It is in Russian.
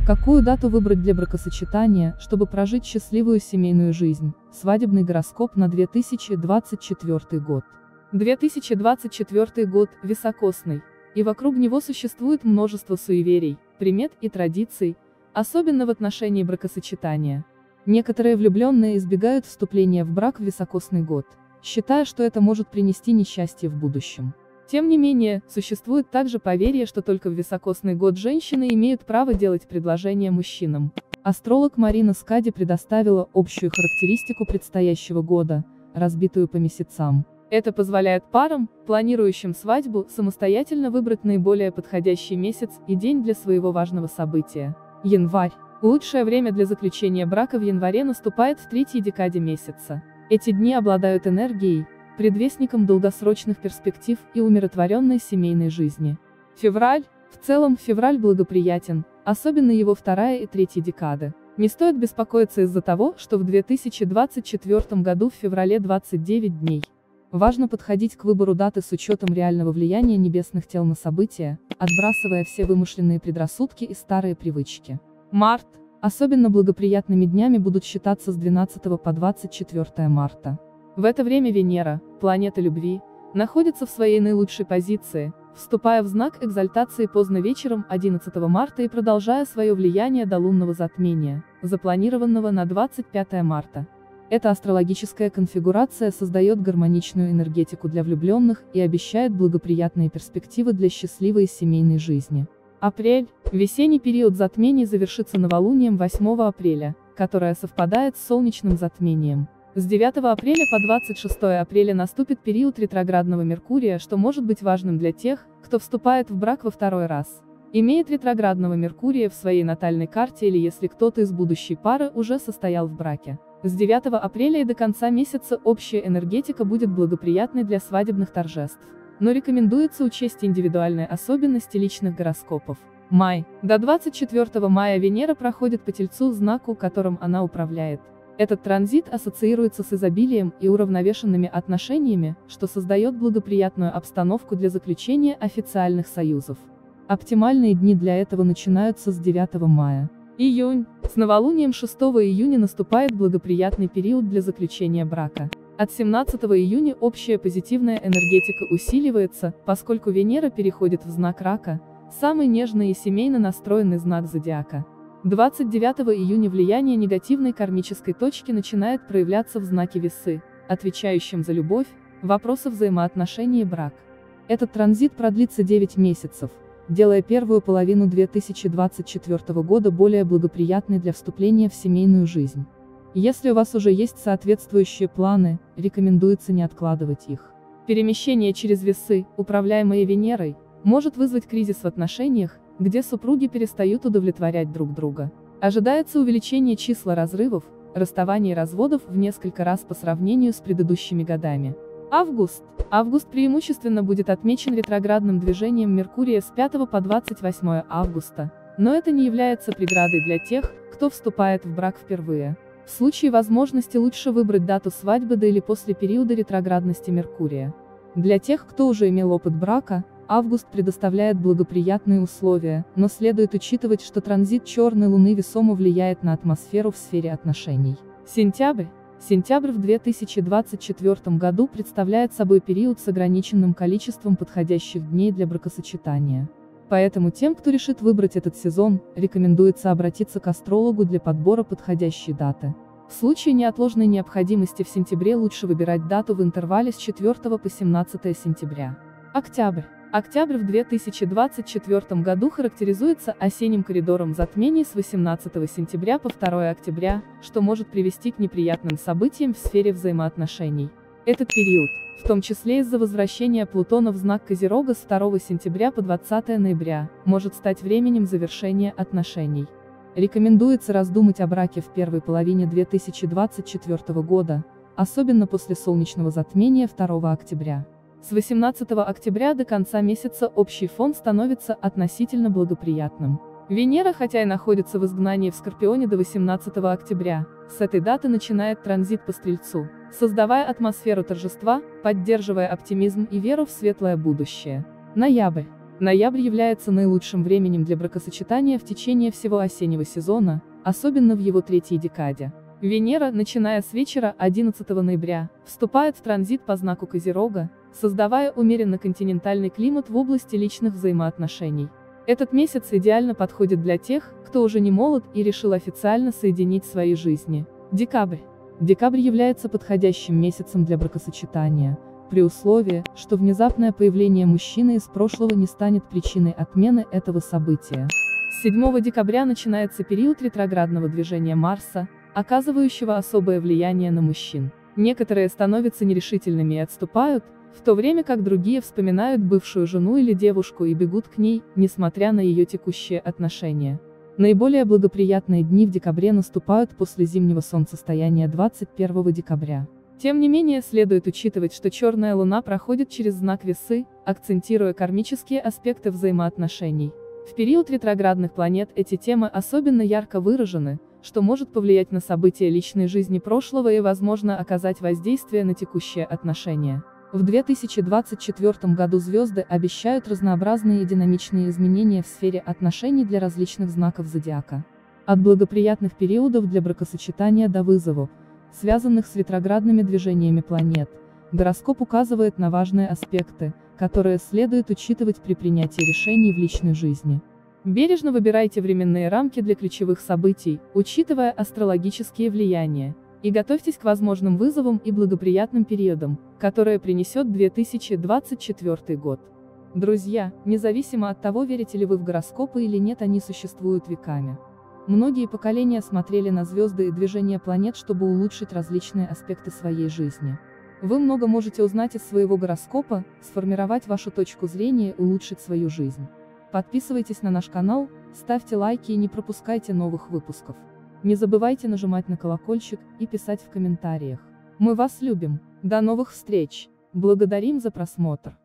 Какую дату выбрать для бракосочетания, чтобы прожить счастливую семейную жизнь? Свадебный гороскоп на 2024 год. 2024 год високосный, и вокруг него существует множество суеверий, примет и традиций, особенно в отношении бракосочетания. Некоторые влюбленные избегают вступления в брак в високосный год, считая, что это может принести несчастье в будущем. Тем не менее, существует также поверье, что только в високосный год женщины имеют право делать предложения мужчинам. Астролог Марина Скади предоставила общую характеристику предстоящего года, разбитую по месяцам. Это позволяет парам, планирующим свадьбу, самостоятельно выбрать наиболее подходящий месяц и день для своего важного события. Январь. Лучшее время для заключения брака в январе наступает в третьей декаде месяца. Эти дни обладают энергией, предвестником долгосрочных перспектив и умиротворенной семейной жизни. Февраль. В целом, февраль благоприятен, особенно его вторая и третья декады. Не стоит беспокоиться из-за того, что в 2024 году в феврале 29 дней. Важно подходить к выбору даты с учетом реального влияния небесных тел на события, отбрасывая все вымышленные предрассудки и старые привычки. Март. Особенно благоприятными днями будут считаться с 12 по 24 марта. В это время Венера, планета любви, находится в своей наилучшей позиции, вступая в знак экзальтации поздно вечером 11 марта и продолжая свое влияние до лунного затмения, запланированного на 25 марта. Эта астрологическая конфигурация создает гармоничную энергетику для влюбленных и обещает благоприятные перспективы для счастливой семейной жизни. Апрель. Весенний период затмений завершится новолунием 8 апреля, которое совпадает с солнечным затмением. С 9 апреля по 26 апреля наступит период ретроградного Меркурия, что может быть важным для тех, кто вступает в брак во второй раз. Имеет ретроградного Меркурия в своей натальной карте или если кто-то из будущей пары уже состоял в браке. С 9 апреля и до конца месяца общая энергетика будет благоприятной для свадебных торжеств. Но рекомендуется учесть индивидуальные особенности личных гороскопов. Май. До 24 мая Венера проходит по Тельцу, знаку, которым она управляет. Этот транзит ассоциируется с изобилием и уравновешенными отношениями, что создает благоприятную обстановку для заключения официальных союзов. Оптимальные дни для этого начинаются с 9 мая. Июнь. С новолунием 6 июня наступает благоприятный период для заключения брака. От 17 июня общая позитивная энергетика усиливается, поскольку Венера переходит в знак Рака, самый нежный и семейно настроенный знак зодиака. 29 июня влияние негативной кармической точки начинает проявляться в знаке Весы, отвечающем за любовь, вопросы взаимоотношений и брак. Этот транзит продлится 9 месяцев, делая первую половину 2024 года более благоприятной для вступления в семейную жизнь. Если у вас уже есть соответствующие планы, рекомендуется не откладывать их. Перемещение через Весы, управляемые Венерой, может вызвать кризис в отношениях, где супруги перестают удовлетворять друг друга. Ожидается увеличение числа разрывов, расставаний и разводов в несколько раз по сравнению с предыдущими годами. Август. Август преимущественно будет отмечен ретроградным движением Меркурия с 5 по 28 августа, но это не является преградой для тех, кто вступает в брак впервые. В случае возможности лучше выбрать дату свадьбы до или после периода ретроградности Меркурия. Для тех, кто уже имел опыт брака, август предоставляет благоприятные условия, но следует учитывать, что транзит черной луны весомо влияет на атмосферу в сфере отношений. Сентябрь. Сентябрь в 2024 году представляет собой период с ограниченным количеством подходящих дней для бракосочетания. Поэтому тем, кто решит выбрать этот сезон, рекомендуется обратиться к астрологу для подбора подходящей даты. В случае неотложной необходимости в сентябре лучше выбирать дату в интервале с 4 по 17 сентября. Октябрь. Октябрь в 2024 году характеризуется осенним коридором затмений с 18 сентября по 2 октября, что может привести к неприятным событиям в сфере взаимоотношений. Этот период, в том числе из-за возвращения Плутона в знак Козерога с 2 сентября по 20 ноября, может стать временем завершения отношений. Рекомендуется раздумать о браке в первой половине 2024 года, особенно после солнечного затмения 2 октября. С 18 октября до конца месяца общий фон становится относительно благоприятным. Венера, хотя и находится в изгнании в Скорпионе до 18 октября, с этой даты начинает транзит по Стрельцу, создавая атмосферу торжества, поддерживая оптимизм и веру в светлое будущее. Ноябрь. Ноябрь является наилучшим временем для бракосочетания в течение всего осеннего сезона, особенно в его третьей декаде. Венера, начиная с вечера 11 ноября, вступает в транзит по знаку Козерога, создавая умеренно-континентальный климат в области личных взаимоотношений. Этот месяц идеально подходит для тех, кто уже не молод и решил официально соединить свои жизни. Декабрь. Декабрь является подходящим месяцем для бракосочетания, при условии, что внезапное появление мужчины из прошлого не станет причиной отмены этого события. С 7 декабря начинается период ретроградного движения Марса, оказывающего особое влияние на мужчин. Некоторые становятся нерешительными и отступают, в то время как другие вспоминают бывшую жену или девушку и бегут к ней, несмотря на ее текущие отношения. Наиболее благоприятные дни в декабре наступают после зимнего солнцестояния 21 декабря. Тем не менее, следует учитывать, что черная луна проходит через знак Весы, акцентируя кармические аспекты взаимоотношений. В период ретроградных планет эти темы особенно ярко выражены, что может повлиять на события личной жизни прошлого и, возможно, оказать воздействие на текущие отношения. В 2024 году звезды обещают разнообразные и динамичные изменения в сфере отношений для различных знаков зодиака. От благоприятных периодов для бракосочетания до вызовов, связанных с ретроградными движениями планет, гороскоп указывает на важные аспекты, которые следует учитывать при принятии решений в личной жизни. Бережно выбирайте временные рамки для ключевых событий, учитывая астрологические влияния, и готовьтесь к возможным вызовам и благоприятным периодам, которые принесет 2024 год. Друзья, независимо от того, верите ли вы в гороскопы или нет, они существуют веками. Многие поколения смотрели на звезды и движения планет, чтобы улучшить различные аспекты своей жизни. Вы много можете узнать из своего гороскопа, сформировать вашу точку зрения и улучшить свою жизнь. Подписывайтесь на наш канал, ставьте лайки и не пропускайте новых выпусков. Не забывайте нажимать на колокольчик и писать в комментариях. Мы вас любим. До новых встреч. Благодарим за просмотр.